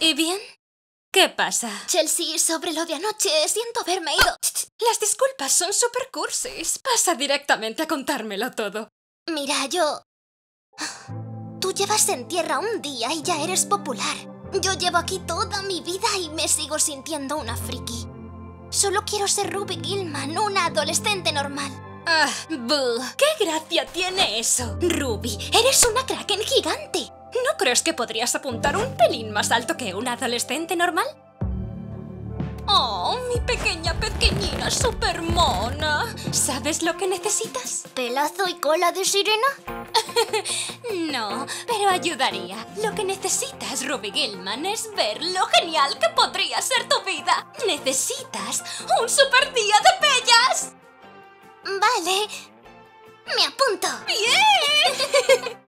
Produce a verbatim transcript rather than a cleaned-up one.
¿Y bien? ¿Qué pasa? Chelsea, sobre lo de anoche, siento haberme ido... Las disculpas son super cursis. Pasa directamente a contármelo todo. Mira, yo... Tú llevas en tierra un día y ya eres popular. Yo llevo aquí toda mi vida y me sigo sintiendo una friki. Solo quiero ser Ruby Gillman, una adolescente normal. Ah, buh. ¿Qué gracia tiene eso? Ruby, eres una kraken gigante. ¿No crees que podrías apuntar un pelín más alto que una adolescente normal? Oh, mi pequeña pequeñina super mona. ¿Sabes lo que necesitas? ¿Pelazo y cola de sirena? No, pero ayudaría. Lo que necesitas, Ruby Gillman, es ver lo genial que podría ser tu vida. Necesitas un super día de pellas. Vale, me apunto. ¡Bien!